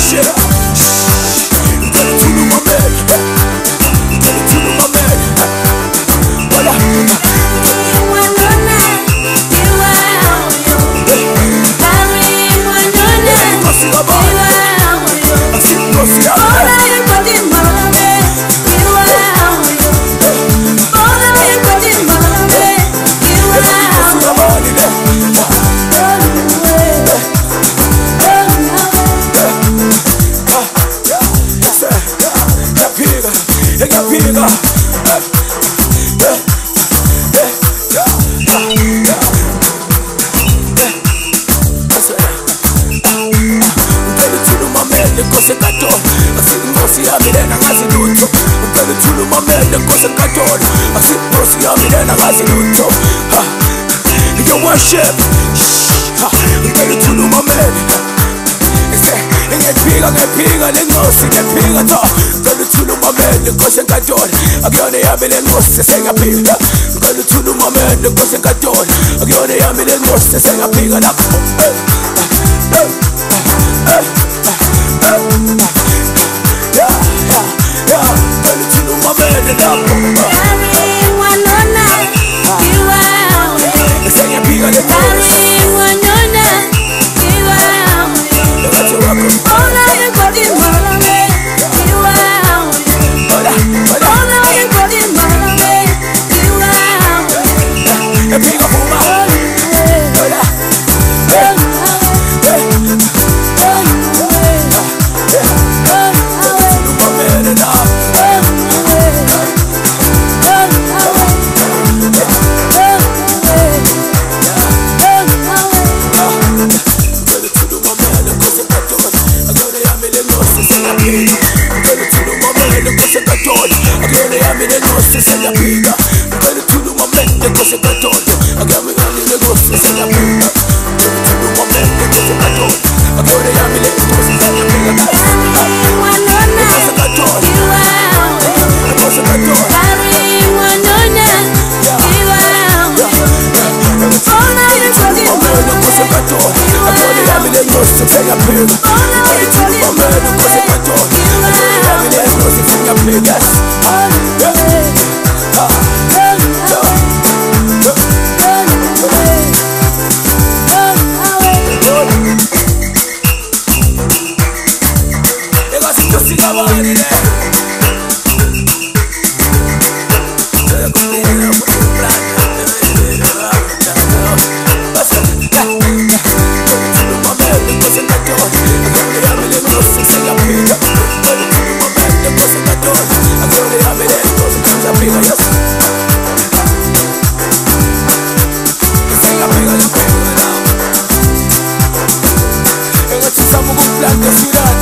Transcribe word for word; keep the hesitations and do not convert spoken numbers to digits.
shit up. Tell it to my man. Tell it to my man. What up? Your worship, ngicela uthule umamele. Ngiyaphika ngiyaphika lengosi ngiyaphika tho. Ngicela uthule umamele Nkosi enkantolo. Akuyona yami lengosi sesengiyaphika. Ngicela uthule umamele Nkosi enkantolo. Akuyona yami lengosi sesengiyaphika lapho. Yeah, yeah, yeah. Ngicela uthule umamele lapho. Ciudad